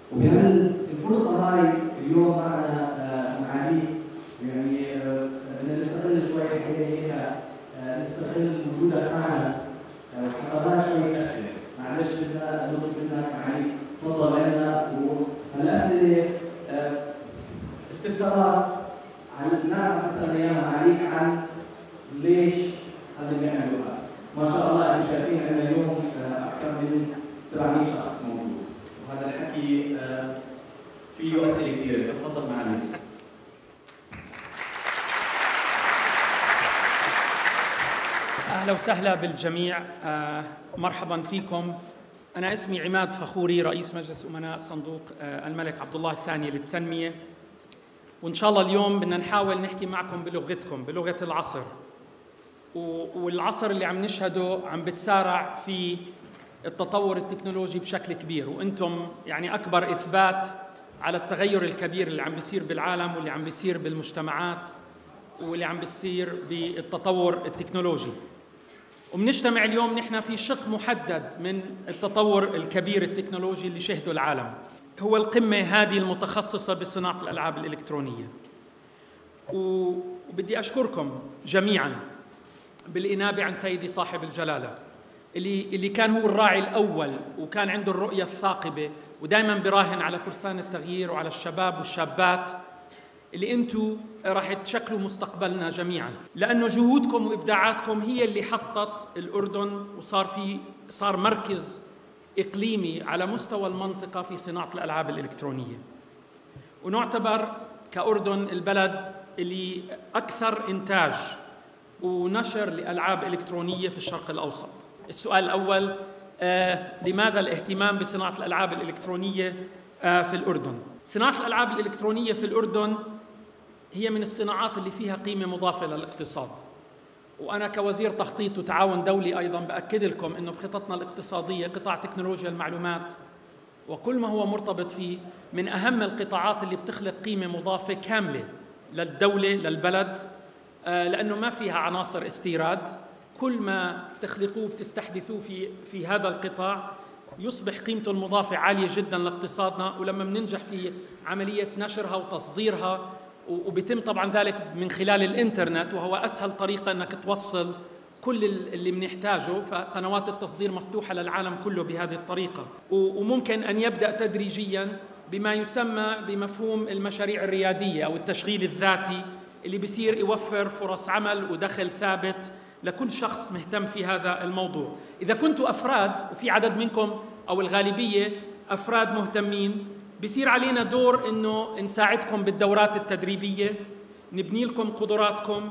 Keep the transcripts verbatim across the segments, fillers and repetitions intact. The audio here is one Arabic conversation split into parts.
وبهالفرصة هاي اليوم معنا معالي يعني بدنا نستغل شوي هيك نستغل وجودك معنا وحضرنا شوي أسئلة. معلش بدنا نطلب منك معالي تفضل لنا والأسئلة استفسارات عن الناس عم تسأل اياها معاليك عن ليش هذا اللي بيعملوا هذا. ما شاء الله احنا شايفين عندنا اليوم اكثر من سبعمئة شخص موجود وهذا الحكي فيه اسئله كثيره فتفضل معنا. اهلا وسهلا بالجميع، مرحبا فيكم. انا اسمي عماد فخوري، رئيس مجلس امناء صندوق الملك عبد الله الثاني للتنميه، وإن شاء الله اليوم بدنا نحاول نحكي معكم بلغتكم، بلغة العصر. والعصر اللي عم نشهده عم بتسارع في التطور التكنولوجي بشكل كبير، وأنتم يعني أكبر إثبات على التغير الكبير اللي عم بيصير بالعالم واللي عم بيصير بالمجتمعات واللي عم بيصير بالتطور التكنولوجي. وبنجتمع اليوم نحن في شق محدد من التطور الكبير التكنولوجي اللي شهده العالم، هو القمة هذه المتخصصة بصناعة الألعاب الإلكترونية. وبدي أشكركم جميعاً بالإنابة عن سيدي صاحب الجلالة اللي اللي كان هو الراعي الأول وكان عنده الرؤية الثاقبة ودائماً براهن على فرسان التغيير وعلى الشباب والشابات اللي أنتوا راح تشكلوا مستقبلنا جميعاً، لأنه جهودكم وإبداعاتكم هي اللي حطت الأردن وصار في صار مركز إقليمي على مستوى المنطقة في صناعة الألعاب الإلكترونية، ونعتبر كأردن البلد اللي أكثر إنتاج ونشر لألعاب إلكترونية في الشرق الأوسط. السؤال الأول، آه لماذا الاهتمام بصناعة الألعاب الإلكترونية آه في الأردن؟ صناعة الألعاب الإلكترونية في الأردن هي من الصناعات اللي فيها قيمة مضافة للاقتصاد، وأنا كوزير تخطيط وتعاون دولي أيضاً بأكد لكم أنه بخططنا الاقتصادية قطاع تكنولوجيا المعلومات وكل ما هو مرتبط فيه من أهم القطاعات اللي بتخلق قيمة مضافة كاملة للدولة للبلد، لأنه ما فيها عناصر استيراد. كل ما تخلقوه بتستحدثوه في في هذا القطاع يصبح قيمته المضافة عالية جداً لاقتصادنا، ولما بننجح في عملية نشرها وتصديرها، وبيتم طبعاً ذلك من خلال الإنترنت وهو أسهل طريقة أنك توصل كل اللي بنحتاجه، فقنوات التصدير مفتوحة للعالم كله بهذه الطريقة. وممكن أن يبدأ تدريجياً بما يسمى بمفهوم المشاريع الريادية أو التشغيل الذاتي اللي بيصير يوفر فرص عمل ودخل ثابت لكل شخص مهتم في هذا الموضوع. إذا كنتوا أفراد وفي عدد منكم أو الغالبية أفراد مهتمين، بيصير علينا دور إنه نساعدكم بالدورات التدريبية، نبني لكم قدراتكم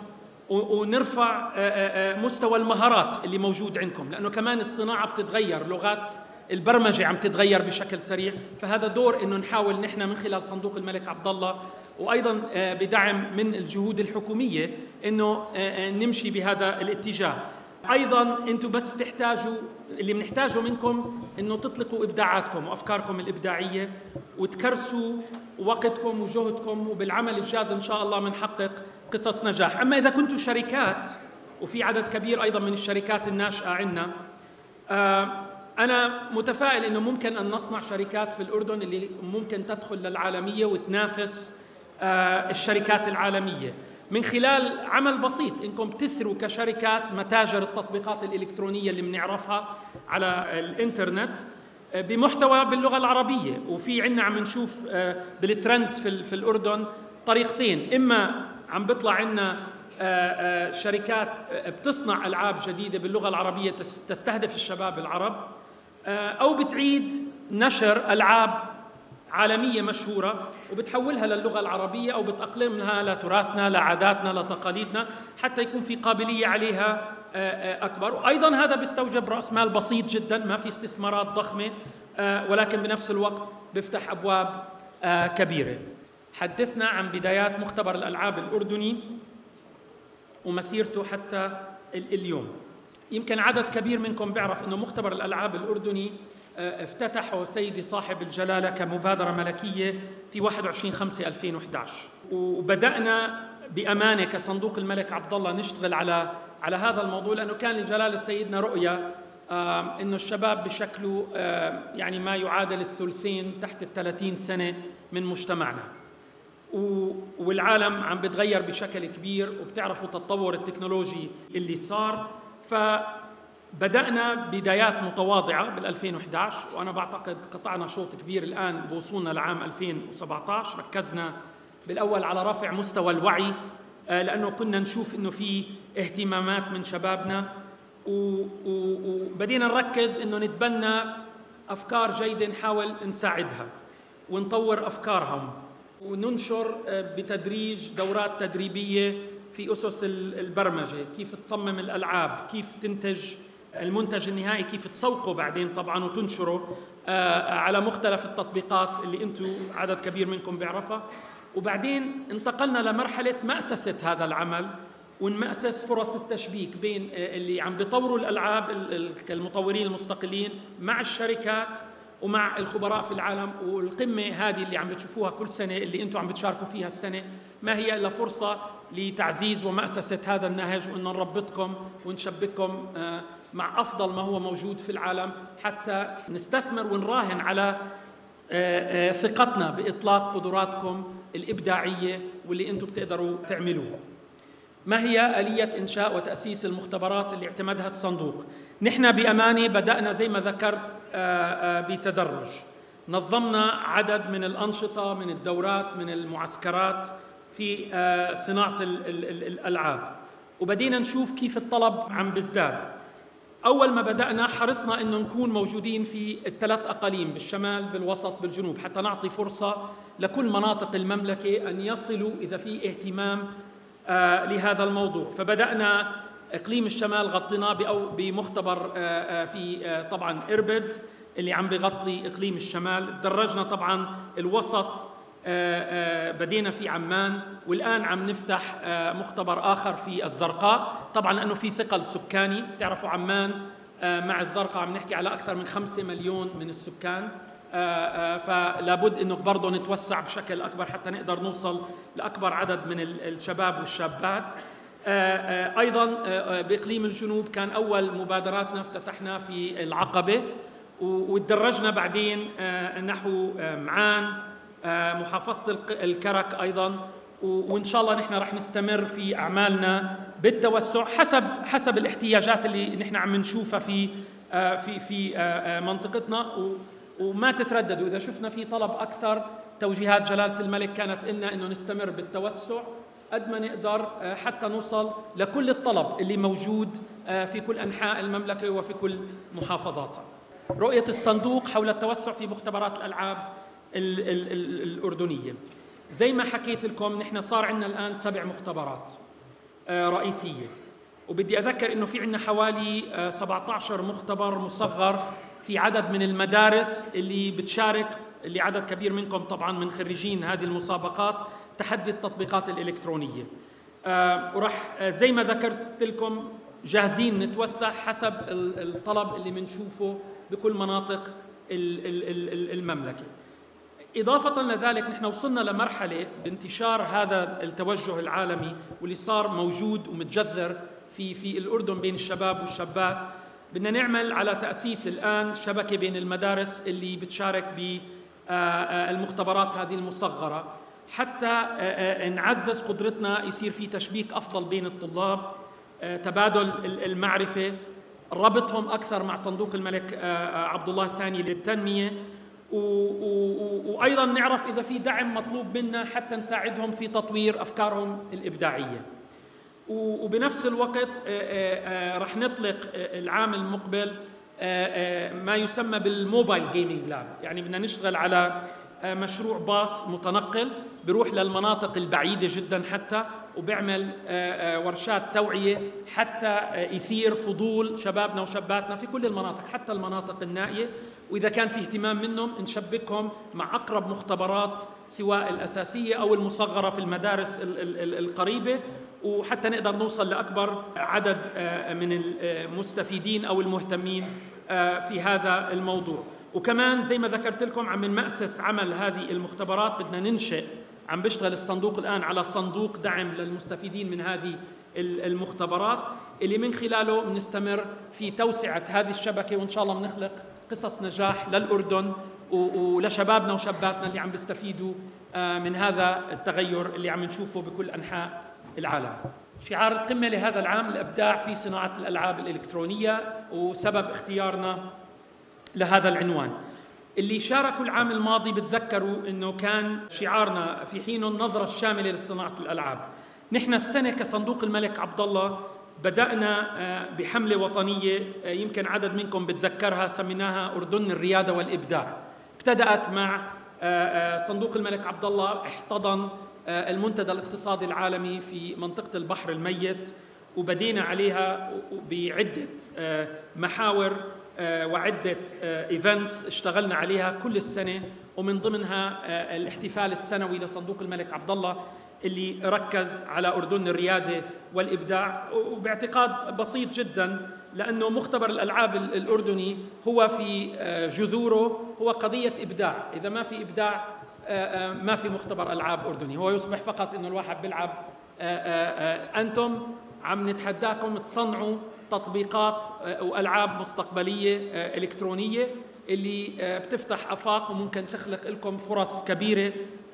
ونرفع مستوى المهارات اللي موجود عندكم، لأنه كمان الصناعة بتتغير، لغات البرمجة عم تتغير بشكل سريع، فهذا دور إنه نحاول نحن من خلال صندوق الملك عبد الله وأيضاً بدعم من الجهود الحكومية إنه نمشي بهذا الاتجاه. أيضاً أنتم بس تحتاجوا، اللي بنحتاجه منكم إنه تطلقوا إبداعاتكم وأفكاركم الإبداعية وتكرسوا وقتكم وجهدكم، وبالعمل الجاد إن شاء الله بنحقق قصص نجاح. أما إذا كنتوا شركات، وفي عدد كبير أيضاً من الشركات الناشئة عندنا، أنا متفائل إنه ممكن أن نصنع شركات في الأردن اللي ممكن تدخل للعالمية وتنافس الشركات العالمية من خلال عمل بسيط، إنكم تثروا كشركات متاجر التطبيقات الإلكترونية اللي بنعرفها على الإنترنت بمحتوى باللغة العربية. وفي عنا عم نشوف بالترندز في, في الأردن طريقتين، إما عم بيطلع عنا شركات بتصنع ألعاب جديدة باللغة العربية تستهدف الشباب العرب، أو بتعيد نشر ألعاب عالمية مشهورة وبتحولها للغة العربية أو بتأقلمها لتراثنا لعاداتنا لتقاليدنا حتى يكون في قابلية عليها أكبر. وأيضاً هذا بيستوجب رأس مال بسيط جداً، ما في استثمارات ضخمة، ولكن بنفس الوقت بيفتح أبواب كبيرة. حدثنا عن بدايات مختبر الألعاب الأردني ومسيرته حتى اليوم. يمكن عدد كبير منكم بيعرف أنه مختبر الألعاب الأردني افتتحه سيدي صاحب الجلالة كمبادرة ملكية في واحد وعشرين خمسة ألفين وإحدى عشر، وبدأنا بأمانة كصندوق الملك عبد الله نشتغل على على هذا الموضوع، لأنه كان لجلالة سيدنا رؤية إنه الشباب بشكلوا يعني ما يعادل الثلثين تحت الثلاثين سنة من مجتمعنا، والعالم عم بتغير بشكل كبير، وبتعرفوا تطور التكنولوجي اللي صار. فبدأنا بدايات متواضعة بال ألفين وإحدى عشر، وأنا بعتقد قطعنا شوط كبير الآن بوصولنا لعام ألفين وسبعة عشر. ركزنا بالأول على رفع مستوى الوعي، لأنه كنا نشوف إنه في اهتمامات من شبابنا، وبدينا نركز إنه نتبنى أفكار جيدة نحاول نساعدها ونطور أفكارهم، وننشر بتدريج دورات تدريبية في أسس البرمجة، كيف تصمم الألعاب، كيف تنتج المنتج النهائي، كيف تسوقه بعدين طبعاً وتنشره على مختلف التطبيقات اللي أنتم عدد كبير منكم بيعرفها. وبعدين انتقلنا لمرحلة مأسسة هذا العمل، ونمأسس فرص التشبيك بين اللي عم بيطوروا الألعاب المطورين المستقلين مع الشركات ومع الخبراء في العالم. والقمة هذه اللي عم بتشوفوها كل سنة اللي أنتم عم بتشاركوا فيها السنة، ما هي إلا فرصة لتعزيز ومأسسة هذا النهج، وأن نربطكم ونشبككم مع أفضل ما هو موجود في العالم، حتى نستثمر ونراهن على ثقتنا بإطلاق قدراتكم الإبداعية واللي أنتم بتقدروا تعملوه. ما هي آلية إنشاء وتأسيس المختبرات اللي اعتمدها الصندوق؟ نحن بأمانة بدأنا زي ما ذكرت بتدرج، نظمنا عدد من الأنشطة، من الدورات، من المعسكرات في صناعة الألعاب، وبدينا نشوف كيف الطلب عم بيزداد. أول ما بدأنا حرصنا إنه نكون موجودين في الثلاث أقاليم، بالشمال بالوسط بالجنوب، حتى نعطي فرصة لكل مناطق المملكة أن يصلوا إذا في اهتمام آه لهذا الموضوع. فبدأنا إقليم الشمال غطيناه بمختبر آه في آه طبعاً إربد اللي عم بغطي إقليم الشمال. درجنا طبعاً الوسط، آه آه بدينا في عمان، والآن عم نفتح آه مختبر آخر في الزرقاء، طبعاً لأنه في ثقل سكاني. تعرفوا عمان آه مع الزرقاء عم نحكي على أكثر من خمسة مليون من السكان، آه آه فلا بد إنه برضه نتوسع بشكل أكبر حتى نقدر نوصل لأكبر عدد من الشباب والشابات. آه آه أيضاً آه بإقليم الجنوب كان أول مبادراتنا افتتحنا في العقبة، وتدرجنا بعدين آه نحو آه معان، محافظة الكرك أيضاً، وإن شاء الله نحن رح نستمر في أعمالنا بالتوسع حسب حسب الاحتياجات اللي نحن عم نشوفها في في في منطقتنا. وما تترددوا إذا شفنا في طلب أكثر، توجيهات جلالة الملك كانت لنا إنه نستمر بالتوسع قد ما نقدر حتى نوصل لكل الطلب اللي موجود في كل أنحاء المملكة وفي كل محافظاتها. رؤية الصندوق حول التوسع في مختبرات الألعاب ال ال ال الأردنية، زي ما حكيت لكم نحن صار عندنا الآن سبع مختبرات آه رئيسية، وبدي أذكر إنه في عندنا حوالي آه سبعة عشر مختبر مصغر في عدد من المدارس اللي بتشارك، اللي عدد كبير منكم طبعاً من خريجين هذه المسابقات، تحدي التطبيقات الإلكترونية. آه ورح آه زي ما ذكرت لكم جاهزين نتوسع حسب الطلب اللي بنشوفه بكل مناطق المملكة. إضافة لذلك نحن وصلنا لمرحلة بانتشار هذا التوجه العالمي واللي صار موجود ومتجذر في في الأردن بين الشباب والشابات. بدنا نعمل على تأسيس الآن شبكة بين المدارس اللي بتشارك بالمختبرات هذه المصغرة، حتى نعزز قدرتنا يصير في تشبيك أفضل بين الطلاب، تبادل المعرفة، ربطهم أكثر مع صندوق الملك عبد الله الثاني للتنمية، وأيضاً نعرف إذا في دعم مطلوب منا حتى نساعدهم في تطوير أفكارهم الإبداعية. وبنفس الوقت رح نطلق العام المقبل ما يسمى بالموبايل جيمينج لاب، يعني بدنا نشتغل على مشروع باص متنقل بيروح للمناطق البعيدة جداً حتى، وبيعمل ورشات توعية حتى يثير فضول شبابنا وشاباتنا في كل المناطق حتى المناطق النائية، وإذا كان في اهتمام منهم نشبكهم مع أقرب مختبرات سواء الأساسية أو المصغرة في المدارس القريبة، وحتى نقدر نوصل لأكبر عدد من المستفيدين أو المهتمين في هذا الموضوع. وكمان زي ما ذكرت لكم عم نمأسس عمل هذه المختبرات، بدنا ننشئ، عم بيشتغل الصندوق الآن على صندوق دعم للمستفيدين من هذه المختبرات اللي من خلاله بنستمر في توسعة هذه الشبكة، وإن شاء الله بنخلق قصص نجاح للأردن ولشبابنا وشاباتنا اللي عم بيستفيدوا من هذا التغير اللي عم نشوفه بكل أنحاء العالم. شعار القمة لهذا العام الإبداع في صناعة الألعاب الإلكترونية، وسبب اختيارنا لهذا العنوان اللي شاركوا العام الماضي بتذكروا أنه كان شعارنا في حينه النظرة الشاملة لصناعة الألعاب. نحن السنة كصندوق الملك عبد الله بدأنا بحملة وطنية يمكن عدد منكم بتذكرها، سميناها أردن الريادة والإبداع. ابتدأت مع صندوق الملك عبد الله احتضن المنتدى الاقتصادي العالمي في منطقة البحر الميت، وبدينا عليها بعدة محاور وعدة ايفنتس اشتغلنا عليها كل السنة، ومن ضمنها الاحتفال السنوي لصندوق الملك عبد الله اللي ركز على أردن الريادة والإبداع، وباعتقاد بسيط جدا لأنه مختبر الألعاب الأردني هو في جذوره هو قضية إبداع. إذا ما في إبداع ما في مختبر ألعاب أردني، هو يصبح فقط إنه الواحد بيلعب. أنتم عم نتحداكم تصنعوا تطبيقات وألعاب مستقبلية إلكترونية اللي بتفتح آفاق وممكن تخلق لكم فرص كبيرة،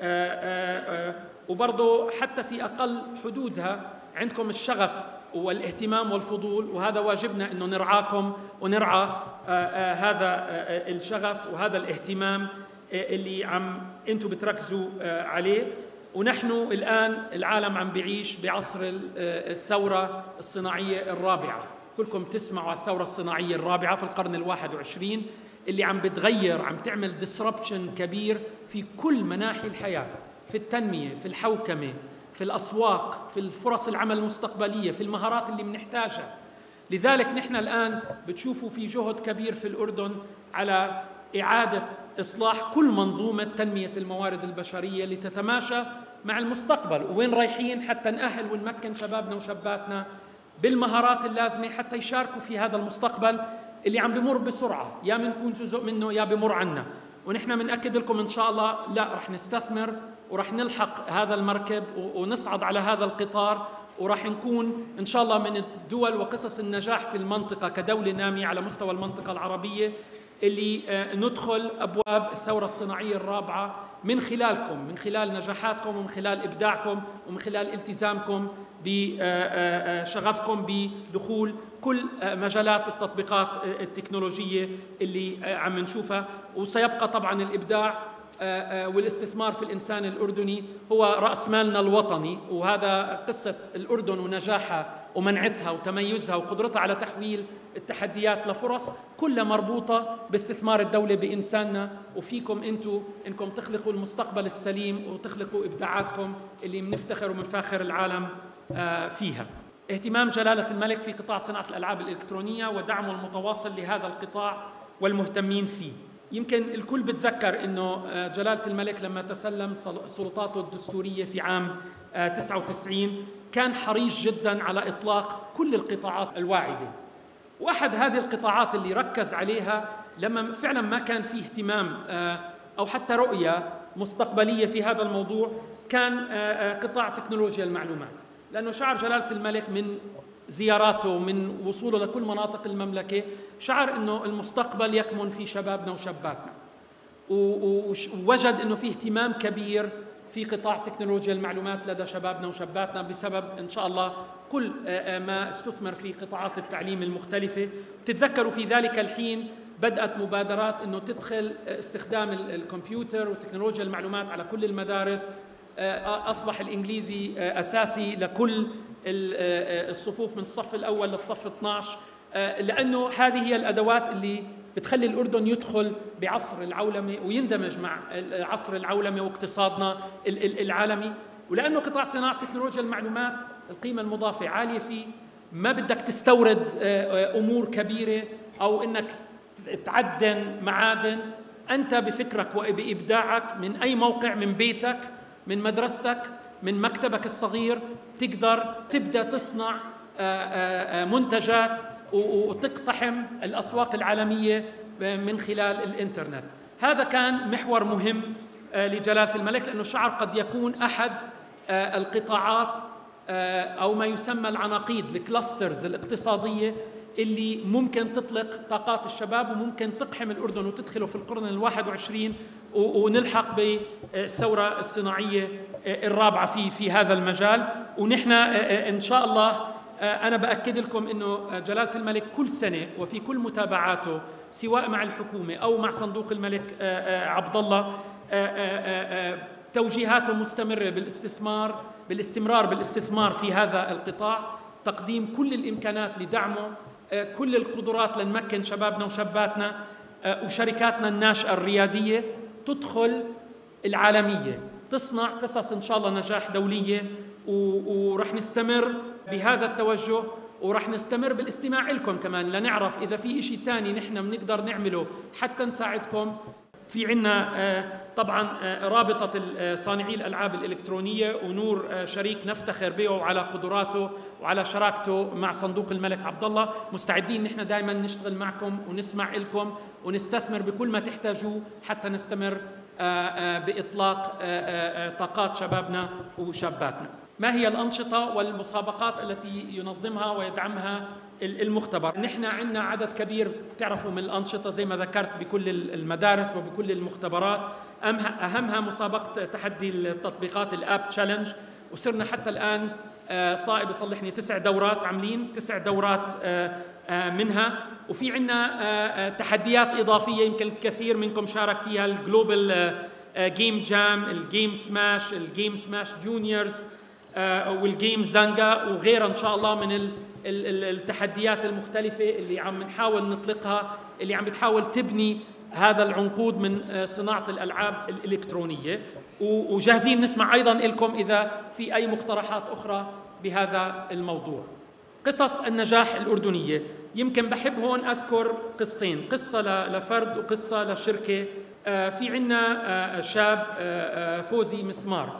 وبرضه حتى في أقل حدودها عندكم الشغف والاهتمام والفضول، وهذا واجبنا إنه نرعاكم ونرعى هذا الشغف وهذا الاهتمام اللي عم أنتم بتركزوا عليه. ونحن الآن العالم عم بيعيش بعصر الثورة الصناعية الرابعة، كلكم تسمعوا على الثورة الصناعية الرابعة في القرن الواحد وعشرين اللي عم بتغير، عم تعمل disruption كبير في كل مناحي الحياة، في التنمية، في الحوكمة، في الأسواق، في الفرص العمل المستقبلية، في المهارات اللي بنحتاجها. لذلك نحن الآن بتشوفوا في جهد كبير في الأردن على إعادة إصلاح كل منظومة تنمية الموارد البشرية لتتماشى مع المستقبل، وين رايحين حتى نأهل ونمكن شبابنا وشاباتنا بالمهارات اللازمة حتى يشاركوا في هذا المستقبل اللي عم بمر بسرعة، يا منكون جزء منه يا بمر عنا. ونحن بنأكد لكم إن شاء الله لا رح نستثمر ورح نلحق هذا المركب ونصعد على هذا القطار، ورح نكون إن شاء الله من الدول وقصص النجاح في المنطقة كدولة نامية على مستوى المنطقة العربية، اللي ندخل أبواب الثورة الصناعية الرابعة من خلالكم، من خلال نجاحاتكم ومن خلال إبداعكم ومن خلال التزامكم بشغفكم بدخول كل مجالات التطبيقات التكنولوجية اللي عم نشوفها. وسيبقى طبعاً الإبداع والاستثمار في الإنسان الأردني هو رأس مالنا الوطني، وهذا قصة الأردن ونجاحها ومنعتها وتميزها وقدرتها على تحويل التحديات لفرص، كلها مربوطة باستثمار الدولة بإنساننا، وفيكم أنتم إنكم تخلقوا المستقبل السليم وتخلقوا إبداعاتكم اللي بنفتخر ومنفاخر العالم فيها. اهتمام جلالة الملك في قطاع صناعة الألعاب الإلكترونية ودعمه المتواصل لهذا القطاع والمهتمين فيه. يمكن الكل بتذكر إنه جلالة الملك لما تسلم سلطاته الدستورية في عام تسعة وتسعين كان حريص جداً على إطلاق كل القطاعات الواعدة، وأحد هذه القطاعات اللي ركز عليها لما فعلاً ما كان فيه اهتمام أو حتى رؤية مستقبلية في هذا الموضوع كان قطاع تكنولوجيا المعلومات، لأنه شعر جلالة الملك من زياراته ومن وصوله لكل مناطق المملكة شعر أنه المستقبل يكمن في شبابنا وشاباتنا، ووجد أنه في اهتمام كبير في قطاع تكنولوجيا المعلومات لدى شبابنا وشاباتنا بسبب إن شاء الله كل ما استثمر في قطاعات التعليم المختلفة. تتذكروا في ذلك الحين بدأت مبادرات أنه تدخل استخدام الكمبيوتر وتكنولوجيا المعلومات على كل المدارس، أصبح الإنجليزي أساسي لكل الصفوف من الصف الأول للصف اثنعش، لأنه هذه هي الأدوات اللي بتخلي الأردن يدخل بعصر العولمة ويندمج مع عصر العولمة واقتصادنا العالمي. ولأنه قطاع صناعة تكنولوجيا المعلومات القيمة المضافة عالية فيه، ما بدك تستورد أمور كبيرة أو إنك تعدن معادن، أنت بفكرك وبإبداعك من أي موقع، من بيتك، من مدرستك، من مكتبك الصغير، تقدر تبدأ تصنع منتجات وتقتحم الأسواق العالمية من خلال الإنترنت. هذا كان محور مهم لجلالة الملك، لأنه شعر قد يكون أحد القطاعات أو ما يسمى العناقيد، الكلاسترز الاقتصادية اللي ممكن تطلق طاقات الشباب وممكن تقحم الأردن وتدخله في القرن الواحد وعشرين ونلحق بالثورة الصناعية الرابعة في في هذا المجال. ونحن إن شاء الله أنا بأكد لكم إنه جلالة الملك كل سنة وفي كل متابعاته سواء مع الحكومة أو مع صندوق الملك عبد الله توجيهاته مستمرة بالاستثمار بالاستمرار بالاستثمار في هذا القطاع، تقديم كل الإمكانات لدعمه، كل القدرات لنمكن شبابنا وشاباتنا وشركاتنا الناشئة الريادية تدخل العالمية، تصنع قصص إن شاء الله نجاح دولية. ورح نستمر بهذا التوجه ورح نستمر بالاستماع لكم كمان لنعرف إذا في إشي تاني نحن بنقدر نعمله حتى نساعدكم. في عنا طبعا رابطة صانعي الألعاب الإلكترونية ونور شريك نفتخر به وعلى قدراته وعلى شراكته مع صندوق الملك عبد الله، مستعدين نحن دائما نشتغل معكم ونسمع لكم ونستثمر بكل ما تحتاجوه حتى نستمر بإطلاق طاقات شبابنا وشاباتنا. ما هي الأنشطة والمسابقات التي ينظمها ويدعمها المختبر؟ نحن عندنا عدد كبير تعرفوا من الأنشطة زي ما ذكرت بكل المدارس وبكل المختبرات، أهمها مسابقة تحدي التطبيقات الآب تشالنج، وصرنا حتى الآن صائب يصلحني تسع دورات عاملين تسع دورات منها. وفي عندنا تحديات إضافية يمكن الكثير منكم شارك فيها، الجلوبال جيم جام، الجيم سماش، الجيم سماش جونيورز والجيم زانجا وغيرها إن شاء الله من التحديات المختلفة اللي عم نحاول نطلقها، اللي عم بتحاول تبني هذا العنقود من صناعة الألعاب الإلكترونية. وجاهزين نسمع أيضاً لكم إذا في أي مقترحات أخرى بهذا الموضوع. قصص النجاح الأردنية، يمكن بحب هون أذكر قصتين، قصة لفرد وقصة لشركة. في عنا شاب فوزي مسمار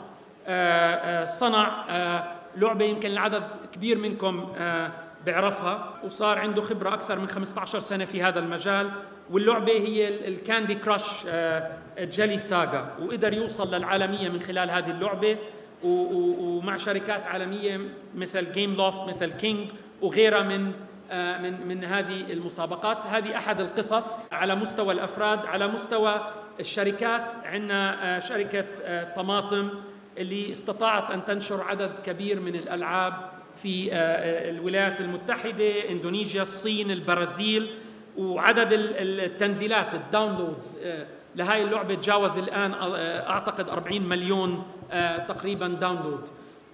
صنع لعبة يمكن العدد كبير منكم بيعرفها، وصار عنده خبرة أكثر من خمسة عشر سنة في هذا المجال، واللعبة هي الكاندي كراش جيلي ساغا، وقدر يوصل للعالمية من خلال هذه اللعبة ومع شركات عالمية مثل جيم لوفت مثل كينج وغيرها من من من هذه المسابقات. هذه أحد القصص على مستوى الأفراد. على مستوى الشركات عندنا شركة طماطم اللي استطاعت أن تنشر عدد كبير من الألعاب في الولايات المتحدة، إندونيسيا، الصين، البرازيل، وعدد التنزيلات الداونلودز لهاي اللعبة تجاوز الآن أعتقد أربعين مليون تقريبا داونلود.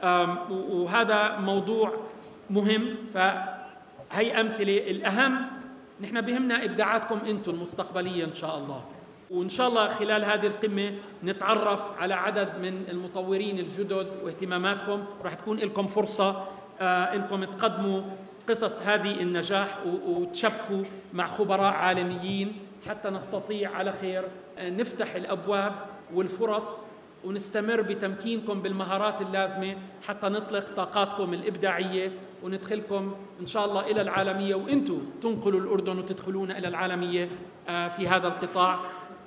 وهذا موضوع مهم. فهي أمثلة. الأهم نحن بهمنا إبداعاتكم أنتم المستقبلية إن شاء الله، وإن شاء الله خلال هذه القمة نتعرف على عدد من المطورين الجدد واهتماماتكم. راح تكون لكم فرصة إنكم تقدموا قصص هذه النجاح وتشبكوا مع خبراء عالميين حتى نستطيع على خير نفتح الأبواب والفرص ونستمر بتمكينكم بالمهارات اللازمة حتى نطلق طاقاتكم الإبداعية وندخلكم إن شاء الله إلى العالمية، وإنتم تنقلوا الأردن وتدخلون إلى العالمية في هذا القطاع.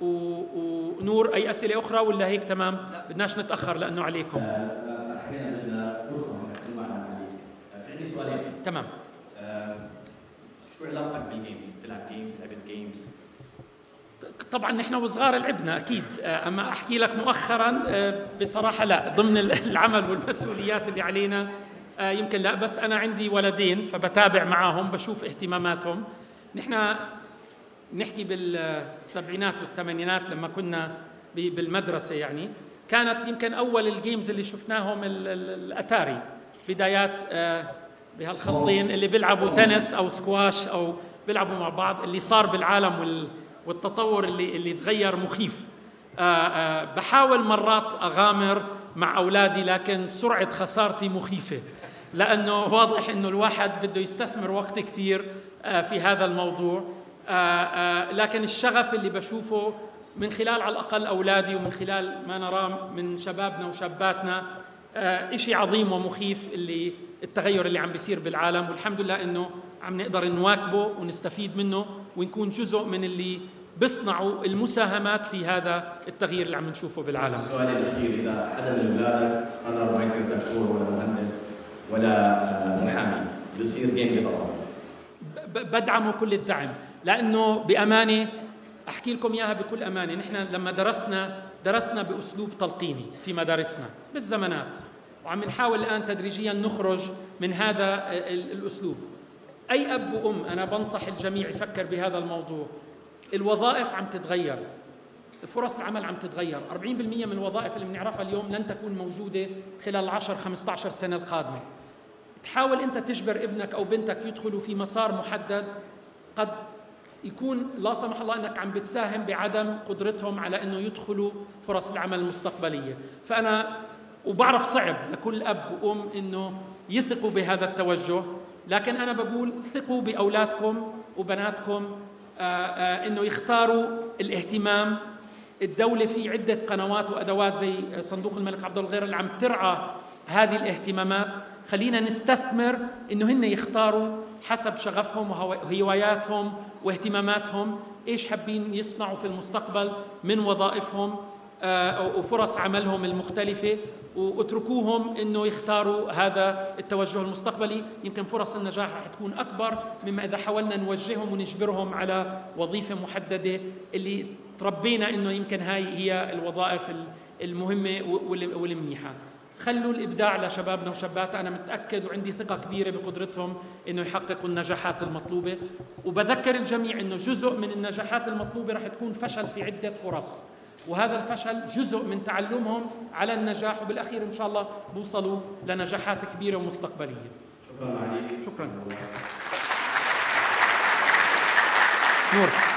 ونور أي أسئلة أخرى ولا هيك تمام؟ بدناش نتأخر لأنه عليكم. أحيانا بدنا فرصة نحكي معنا عليك. في عندي سؤالين. تمام. شو علاقتك بالجيمز؟ بتلعب جيمز؟ لعبت جيمز؟ طبعا نحن وصغار لعبنا أكيد، أما أحكي لك مؤخرا بصراحة لا، ضمن العمل والمسؤوليات اللي علينا يمكن لا، بس أنا عندي ولدين فبتابع معهم بشوف اهتماماتهم. نحن نحكي بالسبعينات والثمانينات لما كنا بالمدرسة، يعني كانت يمكن أول الجيمز اللي شفناهم الأتاري، بدايات بهالخطين اللي بيلعبوا تنس أو سكواش أو بيلعبوا مع بعض. اللي صار بالعالم والتطور اللي اللي تغير مخيف. بحاول مرات أغامر مع أولادي لكن سرعة خسارتي مخيفة، لأنه واضح إنه الواحد بده يستثمر وقت كثير في هذا الموضوع. لكن الشغف اللي بشوفه من خلال على الأقل أولادي ومن خلال ما نراه من شبابنا وشاباتنا إشي عظيم ومخيف، اللي التغير اللي عم بيصير بالعالم، والحمد لله إنه عم نقدر نواكبه ونستفيد منه ونكون جزء من اللي بيصنعوا المساهمات في هذا التغيير اللي عم نشوفه بالعالم. السؤال الأخير، إذا حدا من أولادك قرر ما يصير دكتور ولا مهندس ولا محامي، بصير جيم بطلب. بدعمه كل الدعم، لأنه بأمانة أحكي لكم إياها بكل أمانة، نحن لما درسنا درسنا بأسلوب تلقيني في مدارسنا بالزمانات، وعم نحاول الآن تدريجيا نخرج من هذا الأسلوب. أي أب وأم أنا بنصح الجميع يفكر بهذا الموضوع. الوظائف عم تتغير، فرص العمل عم تتغير، أربعين بالمئة من الوظائف اللي بنعرفها اليوم لن تكون موجودة خلال عشر خمسة عشر سنة القادمة. تحاول أنت تجبر ابنك أو بنتك يدخلوا في مسار محدد، قد يكون لا سمح الله أنك عم بتساهم بعدم قدرتهم على أنه يدخلوا فرص العمل المستقبلية. فأنا وبعرف صعب لكل أب وأم أنه يثقوا بهذا التوجه، لكن أنا بقول ثقوا بأولادكم وبناتكم أنه يختاروا الاهتمام. الدولة في عدة قنوات وأدوات زي صندوق الملك عبد الله الغير اللي عم ترعى هذه الاهتمامات. خلينا نستثمر إنه هن يختاروا حسب شغفهم وهواياتهم واهتماماتهم إيش حابين يصنعوا في المستقبل من وظائفهم وفرص عملهم المختلفة، واتركوهم إنه يختاروا هذا التوجه المستقبلي. يمكن فرص النجاح رح تكون أكبر مما إذا حاولنا نوجههم ونجبرهم على وظيفة محددة اللي تربينا إنه يمكن هاي هي الوظائف المهمة والمنيحة. خلوا الإبداع لشبابنا وشاباتنا، أنا متأكد وعندي ثقة كبيرة بقدرتهم إنه يحققوا النجاحات المطلوبة. وبذكر الجميع إنه جزء من النجاحات المطلوبة رح تكون فشل في عدة فرص، وهذا الفشل جزء من تعلمهم على النجاح، وبالأخير إن شاء الله بوصلوا لنجاحات كبيرة ومستقبلية. شكرا عليك. شكرا. نور.